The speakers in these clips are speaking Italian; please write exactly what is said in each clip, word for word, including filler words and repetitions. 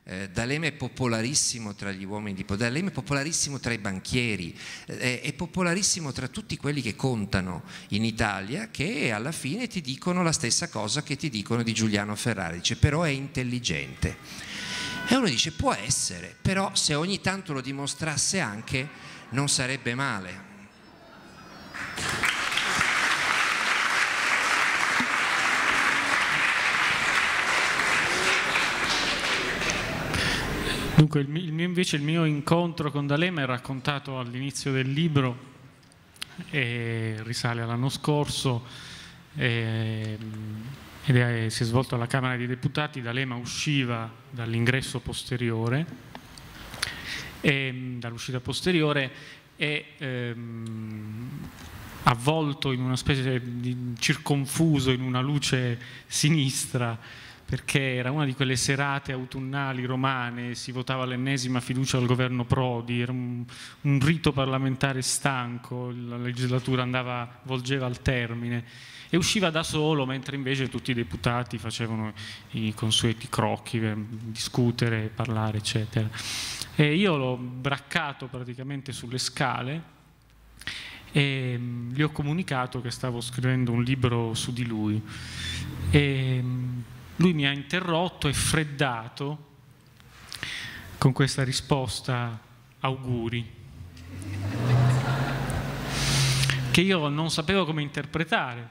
Eh, D'Alema è popolarissimo tra gli uomini di potere, D'Alema è popolarissimo tra i banchieri, eh, è popolarissimo tra tutti quelli che contano in Italia, che alla fine ti dicono la stessa cosa che ti dicono di Giuliano Ferrari, dice però è intelligente. E uno dice può essere, però se ogni tanto lo dimostrasse anche non sarebbe male. Dunque, il mio, invece il mio incontro con D'Alema è raccontato all'inizio del libro, e risale all'anno scorso, e, ed è, si è svolto alla Camera dei Deputati. D'Alema usciva dall'ingresso posteriore, e, dall'uscita posteriore, e ehm, avvolto in una specie di circonfuso in una luce sinistra, perché era una di quelle serate autunnali romane, si votava l'ennesima fiducia al governo Prodi, era un, un rito parlamentare stanco, la legislatura andava, volgeva al termine, e usciva da solo, mentre invece tutti i deputati facevano i consueti crocchi per discutere, parlare, eccetera. E io l'ho braccato praticamente sulle scale e gli ho comunicato che stavo scrivendo un libro su di lui. E lui mi ha interrotto e freddato con questa risposta: auguri, che io non sapevo come interpretare.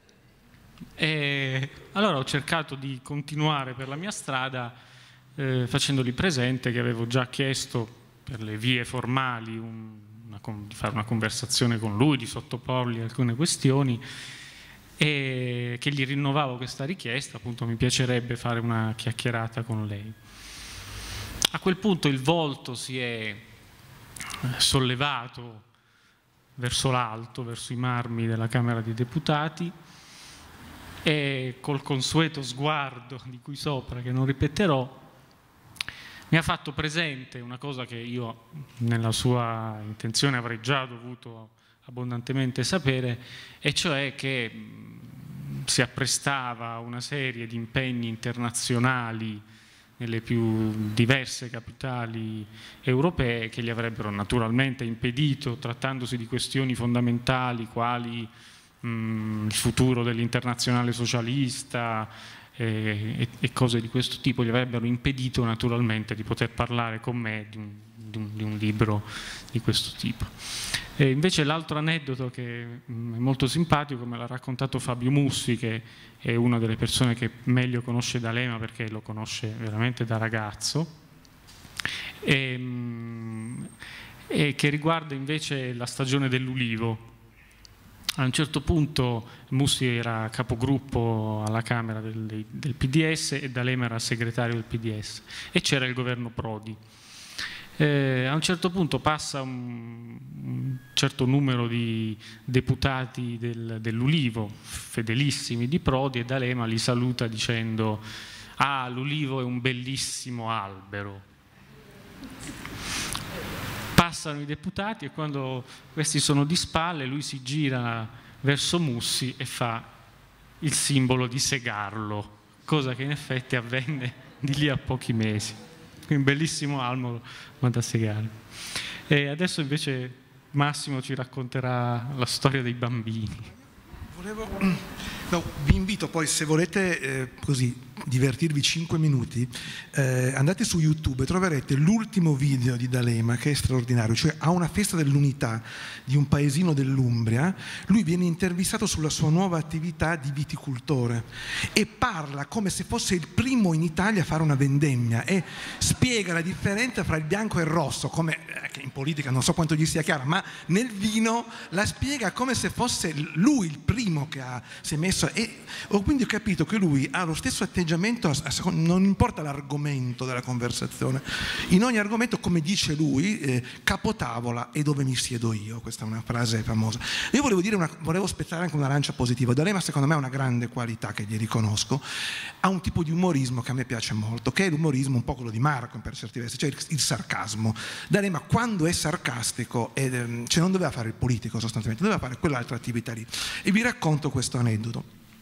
E allora ho cercato di continuare per la mia strada, eh, facendogli presente che avevo già chiesto per le vie formali un, una, di fare una conversazione con lui, di sottoporgli alcune questioni, e che gli rinnovavo questa richiesta, appunto mi piacerebbe fare una chiacchierata con lei. A quel punto il volto si è sollevato verso l'alto, verso i marmi della Camera dei Deputati, e col consueto sguardo di cui sopra, che non ripeterò, mi ha fatto presente una cosa che io nella sua intenzione avrei già dovuto abbondantemente sapere, e cioè che si apprestava a una serie di impegni internazionali nelle più diverse capitali europee che gli avrebbero naturalmente impedito, trattandosi di questioni fondamentali quali mh, il futuro dell'internazionale socialista e, e, e cose di questo tipo, gli avrebbero impedito naturalmente di poter parlare con me di un, di un, di un libro di questo tipo. E invece l'altro aneddoto che è molto simpatico me l'ha raccontato Fabio Mussi, che è una delle persone che meglio conosce D'Alema perché lo conosce veramente da ragazzo, e, e che riguarda invece la stagione dell'ulivo. A un certo punto Mussi era capogruppo alla Camera del, del P D S e D'Alema era segretario del P D S, e c'era il governo Prodi. Eh, a un certo punto passa un, un certo numero di deputati del, dell'Ulivo, fedelissimi di Prodi, e D'Alema li saluta dicendo: ah, l'Ulivo è un bellissimo albero. Passano i deputati e quando questi sono di spalle lui si gira verso Mussi e fa il simbolo di segarlo, cosa che in effetti avvenne di lì a pochi mesi. Un bellissimo albero, ma da segare. E adesso invece Massimo ci racconterà la storia dei bambini. Volevo... No, vi invito poi, se volete eh, così divertirvi cinque minuti, eh, andate su YouTube e troverete l'ultimo video di D'Alema, che è straordinario. Cioè, a una festa dell'unità di un paesino dell'Umbria, lui viene intervistato sulla sua nuova attività di viticoltore e parla come se fosse il primo in Italia a fare una vendemmia, e spiega la differenza fra il bianco e il rosso, come eh, che in politica non so quanto gli sia chiaro, ma nel vino la spiega come se fosse lui il primo che ha, si è messo. E ho quindi capito che lui ha lo stesso atteggiamento, non importa l'argomento della conversazione, in ogni argomento, come dice lui, eh, capotavola e dove mi siedo io. Questa è una frase famosa. Io volevo dire una, volevo spezzare anche una lancia positiva. D'Alema secondo me ha una grande qualità che gli riconosco, ha un tipo di umorismo che a me piace molto, che è l'umorismo un po' quello di Marco per certi versi, cioè il, il sarcasmo. D'Alema quando è sarcastico, eh, cioè non doveva fare il politico sostanzialmente, doveva fare quell'altra attività lì. E vi racconto questo aneddoto.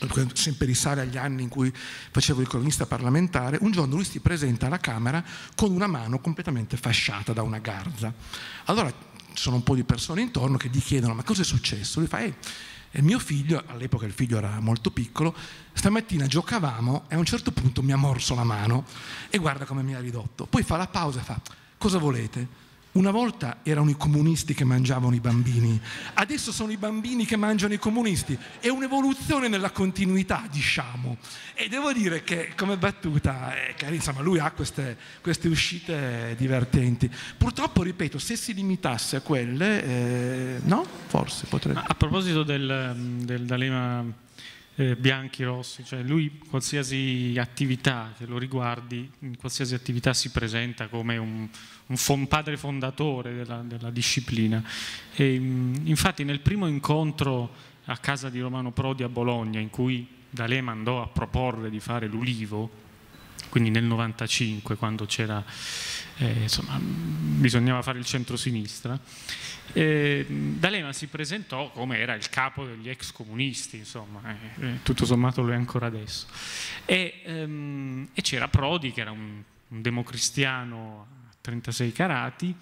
sempre risale agli anni in cui facevo il cronista parlamentare, un giorno lui si presenta alla Camera con una mano completamente fasciata da una garza. Allora ci sono un po' di persone intorno che gli chiedono: ma cosa è successo? Lui fa: eh, il mio figlio, all'epoca il figlio era molto piccolo, stamattina giocavamo e a un certo punto mi ha morso la mano e guarda come mi ha ridotto. Poi fa la pausa e fa: cosa volete? Una volta erano i comunisti che mangiavano i bambini, adesso sono i bambini che mangiano i comunisti. È un'evoluzione nella continuità, diciamo. E devo dire che come battuta, è carino, insomma, lui ha queste, queste uscite divertenti. Purtroppo, ripeto, se si limitasse a quelle, eh, no? Forse potrebbe. A proposito del, del D'Alema eh, Bianchi Rossi, cioè lui qualsiasi attività che lo riguardi, in qualsiasi attività si presenta come un, un padre fondatore della, della disciplina. E, infatti nel primo incontro a casa di Romano Prodi a Bologna, in cui D'Alema andò a proporre di fare l'Ulivo, quindi nel novantacinque, quando c'era, eh, insomma, bisognava fare il centro-sinistra, eh, D'Alema si presentò come era il capo degli ex comunisti, insomma, eh, eh, tutto sommato lo è ancora adesso. E, ehm, e c'era Prodi, che era un, un democristiano a trentasei carati,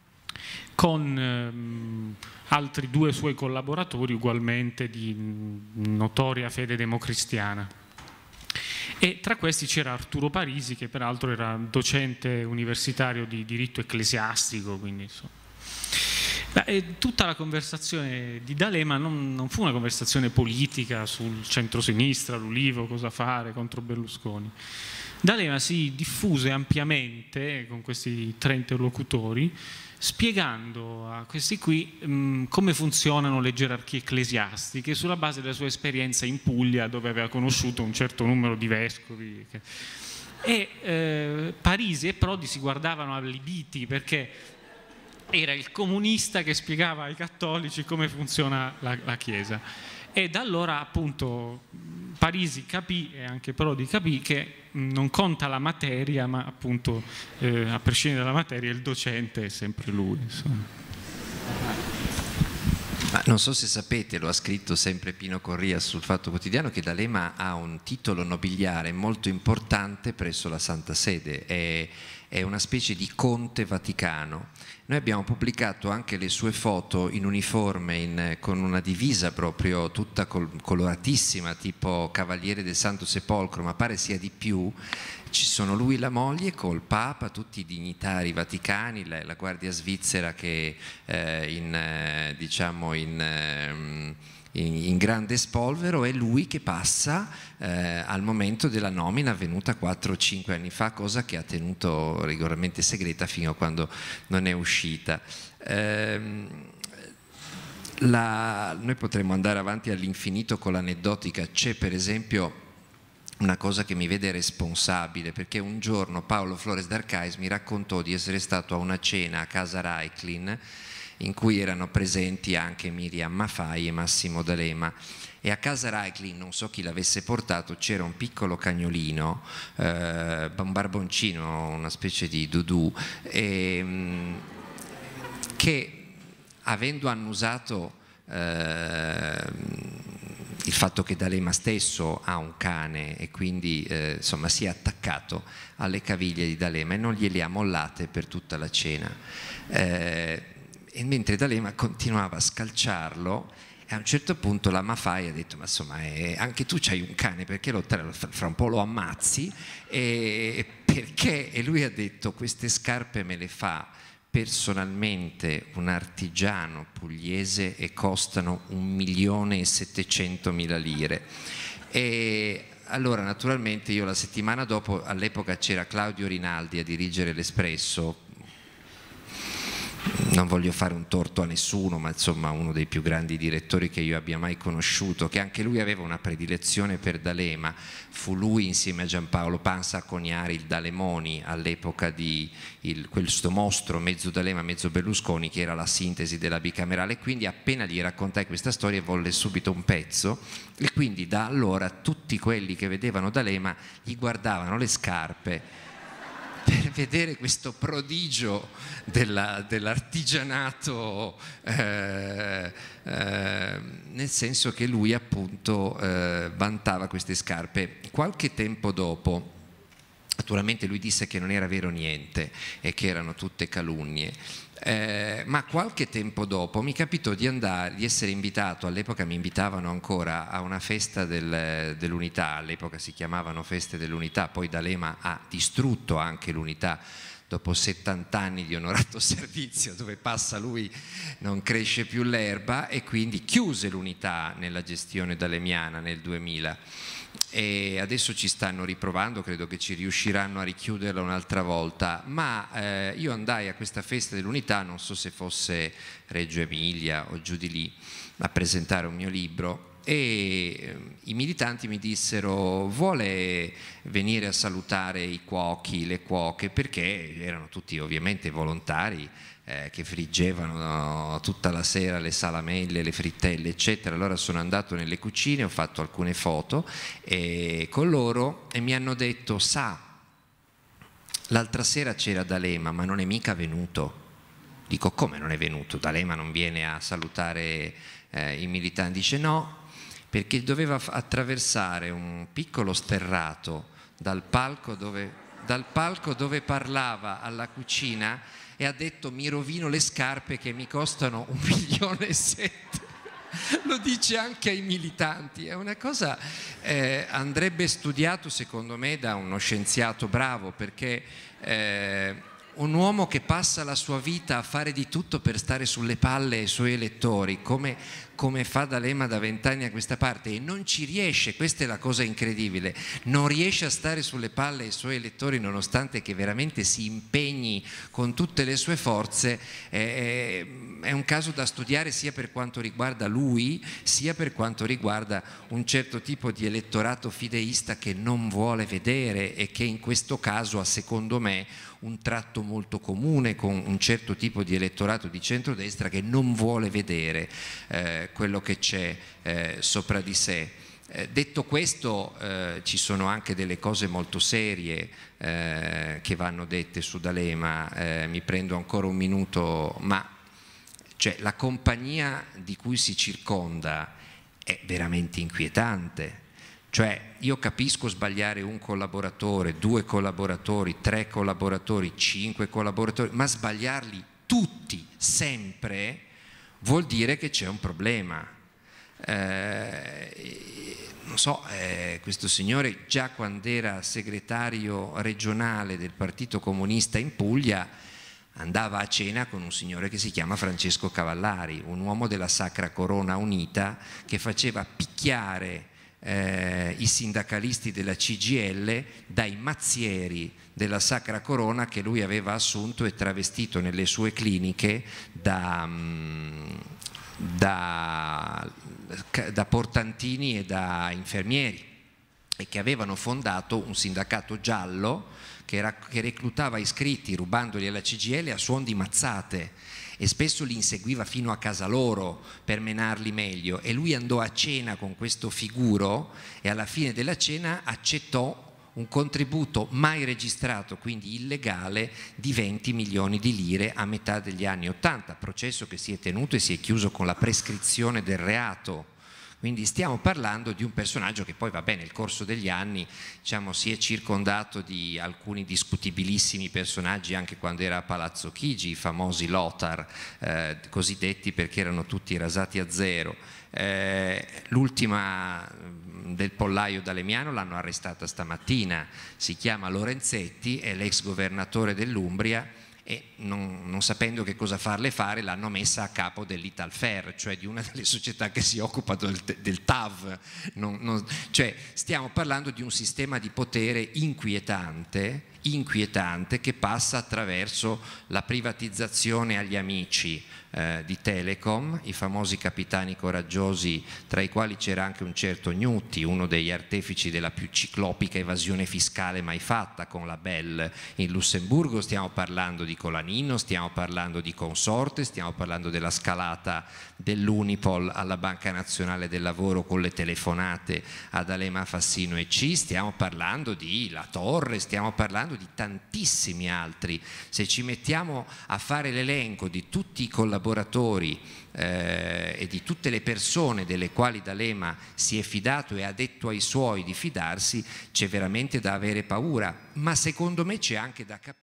con ehm, altri due suoi collaboratori ugualmente di notoria fede democristiana. E tra questi c'era Arturo Parisi, che peraltro era docente universitario di diritto ecclesiastico, quindi insomma. E tutta la conversazione di D'Alema non, non fu una conversazione politica sul centro-sinistra, l'Ulivo, cosa fare contro Berlusconi. D'Alema si diffuse ampiamente con questi tre interlocutori, spiegando a questi qui mh, come funzionano le gerarchie ecclesiastiche sulla base della sua esperienza in Puglia, dove aveva conosciuto un certo numero di vescovi. E eh, Parisi e Prodi si guardavano allibiti, perché era il comunista che spiegava ai cattolici come funziona la, la Chiesa. E da allora appunto Parisi capì, e anche Prodi capì, che non conta la materia, ma appunto eh, a prescindere dalla materia il docente è sempre lui, insomma. Ma non so se sapete, lo ha scritto sempre Pino Corria sul Fatto Quotidiano, che D'Alema ha un titolo nobiliare molto importante presso la Santa Sede, è, è una specie di conte vaticano. Noi abbiamo pubblicato anche le sue foto in uniforme, in, con una divisa proprio tutta col, coloratissima, tipo Cavaliere del Santo Sepolcro, ma pare sia di più. Ci sono lui e la moglie col Papa, tutti i dignitari vaticani, la, la Guardia Svizzera che eh, in, eh, diciamo in, eh, in, in grande spolvero, e lui che passa eh, al momento della nomina avvenuta quattro o cinque anni fa, cosa che ha tenuto rigorosamente segreta fino a quando non è uscita. Ehm, la, noi potremmo andare avanti all'infinito con l'aneddotica. C'è per esempio una cosa che mi vede responsabile, perché un giorno Paolo Flores d'Arcais mi raccontò di essere stato a una cena a casa Raiklin in cui erano presenti anche Miriam Maffei e Massimo D'Alema, e a casa Raiklin, non so chi l'avesse portato, c'era un piccolo cagnolino, eh, un barboncino, una specie di dudù, eh, che avendo annusato eh, il fatto che D'Alema stesso ha un cane e quindi eh, insomma si è attaccato alle caviglie di D'Alema e non gliele ha mollate per tutta la cena, eh, e mentre D'Alema continuava a scalciarlo, e a un certo punto la Maffei ha detto: ma insomma eh, anche tu c'hai un cane, perché lo, fra un po' lo ammazzi, e perché? E lui ha detto: queste scarpe me le fa personalmente un artigiano pugliese e costano un milione e settecentomila lire. E allora naturalmente io la settimana dopo, all'epoca c'era Claudio Rinaldi a dirigere l'Espresso, non voglio fare un torto a nessuno, ma insomma uno dei più grandi direttori che io abbia mai conosciuto, che anche lui aveva una predilezione per D'Alema. Fu lui insieme a Giampaolo Pansa a coniare il Dalemoni all'epoca di il, questo mostro mezzo D'Alema mezzo Berlusconi, che era la sintesi della bicamerale. Quindi appena gli raccontai questa storia volle subito un pezzo, e quindi da allora tutti quelli che vedevano D'Alema gli guardavano le scarpe per vedere questo prodigio della, dell'artigianato, eh, eh, nel senso che lui appunto eh, vantava queste scarpe. Qualche tempo dopo, naturalmente lui disse che non era vero niente e che erano tutte calunnie. Eh, ma qualche tempo dopo mi capitò di andare, di essere invitato, all'epoca mi invitavano ancora a una festa del, dell'Unità, all'epoca si chiamavano Feste dell'Unità, poi D'Alema ha distrutto anche l'Unità dopo settanta anni di onorato servizio, dove passa lui non cresce più l'erba, e quindi chiuse l'Unità nella gestione d'alemiana nel duemila. E adesso ci stanno riprovando, credo che ci riusciranno a richiuderla un'altra volta, ma eh, io andai a questa festa dell'Unità, non so se fosse Reggio Emilia o giù di lì, a presentare un mio libro, e eh, i militanti mi dissero: vuole venire a salutare i cuochi, le cuoche, perché erano tutti ovviamente volontari, Eh, che friggevano tutta la sera le salamelle, le frittelle eccetera. Allora sono andato nelle cucine, ho fatto alcune foto e, con loro, e mi hanno detto: sa, l'altra sera c'era D'Alema ma non è mica venuto. Dico: come non è venuto? D'Alema non viene a salutare eh, i militanti? Dice: no, perché doveva attraversare un piccolo sterrato dal palco dove, dal palco dove parlava alla cucina, e ha detto: mi rovino le scarpe che mi costano un milione e sette. Lo dice anche ai militanti. È una cosa, eh, andrebbe studiato secondo me da uno scienziato bravo, perché eh, un uomo che passa la sua vita a fare di tutto per stare sulle palle ai suoi elettori, come, come fa D'Alema da vent'anni a questa parte, e non ci riesce, questa è la cosa incredibile, non riesce a stare sulle palle ai suoi elettori nonostante che veramente si impegni con tutte le sue forze. È, è un caso da studiare sia per quanto riguarda lui, sia per quanto riguarda un certo tipo di elettorato fideista che non vuole vedere, e che in questo caso ha, secondo me, un tratto molto comune con un certo tipo di elettorato di centrodestra che non vuole vedere eh, quello che c'è eh, sopra di sé. Eh, detto questo, eh, ci sono anche delle cose molto serie eh, che vanno dette su D'Alema. Eh, mi prendo ancora un minuto, ma cioè, la compagnia di cui si circonda è veramente inquietante. Cioè, io capisco sbagliare un collaboratore, due collaboratori, tre collaboratori, cinque collaboratori, ma sbagliarli tutti, sempre, vuol dire che c'è un problema. Eh, non so, eh, questo signore già quando era segretario regionale del Partito Comunista in Puglia andava a cena con un signore che si chiama Francesco Cavallari, un uomo della Sacra Corona Unita, che faceva picchiare Eh, i sindacalisti della C G I L dai mazzieri della Sacra Corona che lui aveva assunto e travestito nelle sue cliniche da, da, da portantini e da infermieri, e che avevano fondato un sindacato giallo che, era, che reclutava iscritti rubandoli alla C G I L a suon di mazzate, e spesso li inseguiva fino a casa loro per menarli meglio. E lui andò a cena con questo figuro e alla fine della cena accettò un contributo mai registrato, quindi illegale, di venti milioni di lire a metà degli anni ottanta, processo che si è tenuto e si è chiuso con la prescrizione del reato. Quindi stiamo parlando di un personaggio che poi, vabbè, nel corso degli anni, diciamo, si è circondato di alcuni discutibilissimi personaggi anche quando era a Palazzo Chigi, i famosi Lothar, eh, cosiddetti perché erano tutti rasati a zero. Eh, l'ultima del pollaio d'Alemiano l'hanno arrestata stamattina, si chiama Lorenzetti, è l'ex governatore dell'Umbria, e non, non sapendo che cosa farle fare l'hanno messa a capo dell'Italfer, cioè di una delle società che si occupa del, del T A V. Non, non, cioè, stiamo parlando di un sistema di potere inquietante, inquietante che passa attraverso la privatizzazione agli amici eh, di Telecom, i famosi capitani coraggiosi, tra i quali c'era anche un certo Gnutti, uno degli artefici della più ciclopica evasione fiscale mai fatta con la Bell in Lussemburgo. Stiamo parlando di Colanino, stiamo parlando di Consorte, stiamo parlando della scalata dell'Unipol alla Banca Nazionale del Lavoro con le telefonate ad D'Alema, Fassino e C, stiamo parlando di La Torre, stiamo parlando parlando di tantissimi altri. Se ci mettiamo a fare l'elenco di tutti i collaboratori eh, e di tutte le persone delle quali D'Alema si è fidato e ha detto ai suoi di fidarsi, c'è veramente da avere paura, ma secondo me c'è anche da capire